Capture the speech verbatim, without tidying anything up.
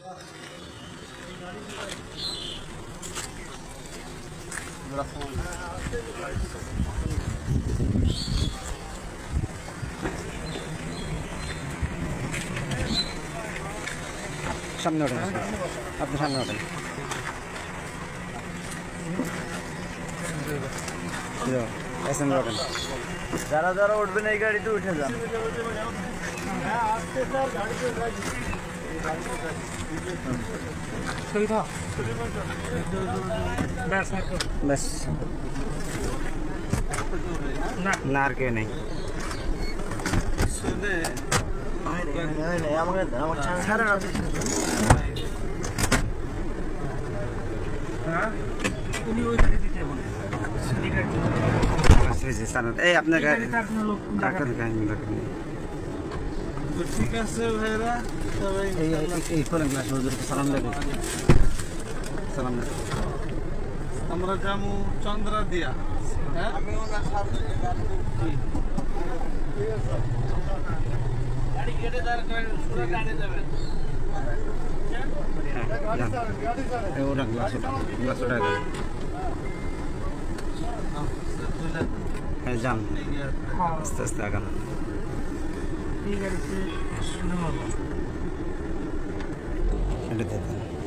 সামনে ওঠেন, আপনি সামনে ওঠেন। ওঠেন, যারা যারা উঠবেন এই গাড়িতে উঠে যান। ব্যাস না, আর কেউ নেই। এই আপনার ঠিক আছে ভাইরা, এই খোলেন ক্লাস সালাম দেবেন। সালাম আমরা যাবো চন্দ্রা দিয়া। হ্যাঁ গাড়ি কেটে যাবেন, যাবেন। ওটা গ্লাস ওটা গ্লাস ওটা হ্যাঁ যান, আস্তে আস্তে আগান। এটা দেখুন।